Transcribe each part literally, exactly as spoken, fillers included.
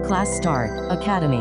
Class Start Academy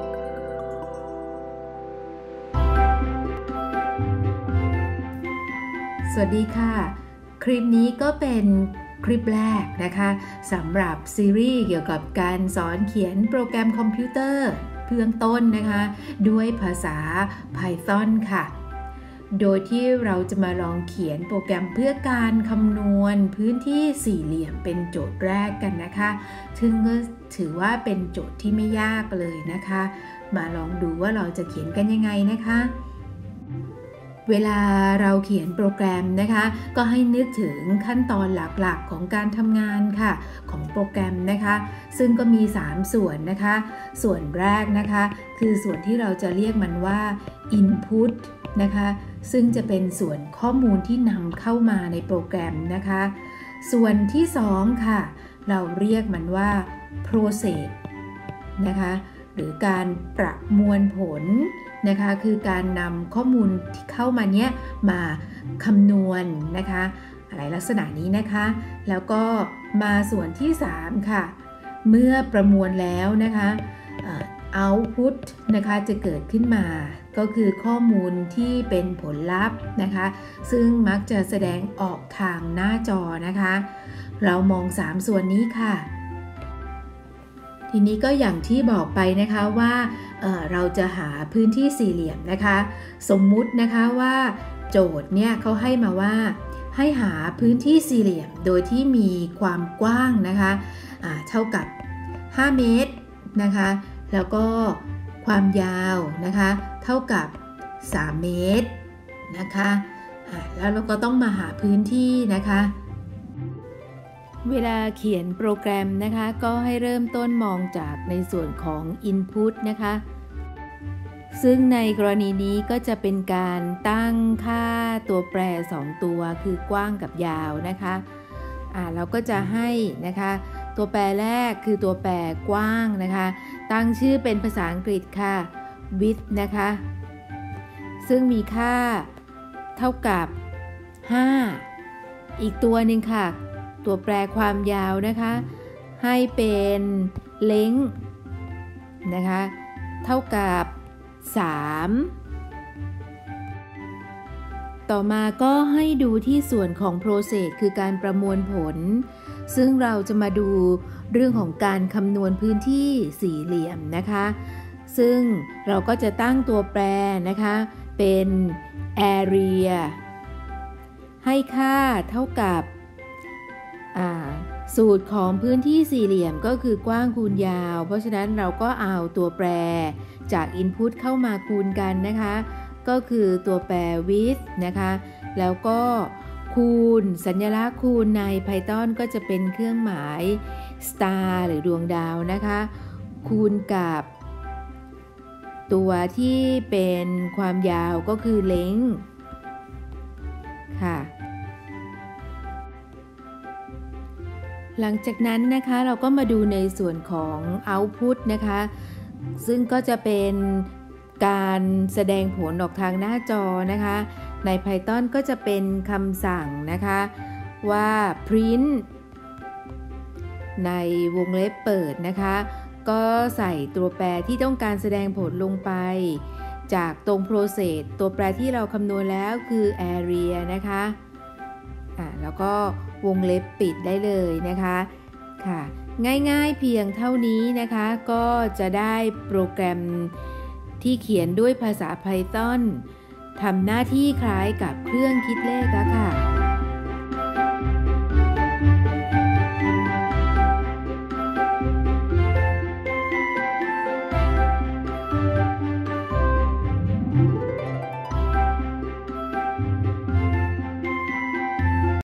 สวัสดีค่ะคลิปนี้ก็เป็นคลิปแรกนะคะสำหรับซีรีส์เกี่ยวกับการสอนเขียนโปรแกรมคอมพิวเตอร์เบื้องต้นนะคะด้วยภาษา Python ค่ะโดยที่เราจะมาลองเขียนโปรแกรมเพื่อการคำนวณพื้นที่สี่เหลี่ยมเป็นโจทย์แรกกันนะคะซึ่งก็ถือว่าเป็นโจทย์ที่ไม่ยากเลยนะคะมาลองดูว่าเราจะเขียนกันยังไงนะคะเวลาเราเขียนโปรแกรมนะคะก็ให้นึกถึงขั้นตอนหลักๆของการทำงานค่ะของโปรแกรมนะคะซึ่งก็มีสามส่วนนะคะส่วนแรกนะคะคือส่วนที่เราจะเรียกมันว่า input นะคะซึ่งจะเป็นส่วนข้อมูลที่นำเข้ามาในโปรแกรมนะคะส่วนที่สองค่ะเราเรียกมันว่า process นะคะหรือการประมวลผลนะคะคือการนำข้อมูลที่เข้ามาเนี้ยมาคำนวณนะคะอะไรลักษณะนี้นะคะแล้วก็มาส่วนที่สามค่ะเมื่อประมวลแล้วนะคะoutput นะคะจะเกิดขึ้นมาก็คือข้อมูลที่เป็นผลลัพธ์นะคะซึ่งมักจะแสดงออกทางหน้าจอนะคะเรามองสามส่วนนี้ค่ะทีนี้ก็อย่างที่บอกไปนะคะว่า เอ่อ เราจะหาพื้นที่สี่เหลี่ยมนะคะสมมุตินะคะว่าโจทย์เนี่ยเขาให้มาว่าให้หาพื้นที่สี่เหลี่ยมโดยที่มีความกว้างนะคะอ่าเท่ากับห้าเมตรนะคะแล้วก็ความยาวนะคะเท่ากับสามเมตรนะคะอ่าแล้วเราก็ต้องมาหาพื้นที่นะคะเวลาเขียนโปรแกรมนะคะก็ให้เริ่มต้นมองจากในส่วนของ Input นะคะซึ่งในกรณีนี้ก็จะเป็นการตั้งค่าตัวแปรสองตัวคือกว้างกับยาวนะคะอ่าเราก็จะให้นะคะตัวแปรแรกคือตัวแปรกว้างนะคะตั้งชื่อเป็นภาษาอังกฤษค่ะ width นะคะซึ่งมีค่าเท่ากับห้าอีกตัวหนึ่งค่ะตัวแปรความยาวนะคะให้เป็น length นะคะเท่ากับสามต่อมาก็ให้ดูที่ส่วนของ process คือการประมวลผลซึ่งเราจะมาดูเรื่องของการคำนวณพื้นที่สี่เหลี่ยมนะคะซึ่งเราก็จะตั้งตัวแปรนะคะเป็น area ให้ค่าเท่ากับสูตรของพื้นที่สี่เหลี่ยมก็คือกว้างคูณยาวเพราะฉะนั้นเราก็เอาตัวแปรจาก Input เข้ามาคูณกันนะคะก็คือตัวแปร width นะคะแล้วก็คูณสัญลักษณ์คูณใน Python ก็จะเป็นเครื่องหมาย star หรือดวงดาวนะคะคูณกับตัวที่เป็นความยาวก็คือ length ค่ะหลังจากนั้นนะคะเราก็มาดูในส่วนของ output นะคะซึ่งก็จะเป็นการแสดงผลออกทางหน้าจอนะคะใน Python ก็จะเป็นคำสั่งนะคะว่า print ในวงเล็บเปิดนะคะก็ใส่ตัวแปรที่ต้องการแสดงผลลงไปจากตรง process ตัวแปรที่เราคำนวณแล้วคือ area นะคะอ่ะแล้วก็วงเล็บปิดได้เลยนะคะค่ะง่ายๆเพียงเท่านี้นะคะก็จะได้โปรแกรมที่เขียนด้วยภาษา Python ทำหน้าที่คล้ายกับเครื่องคิดเลขแล้วค่ะ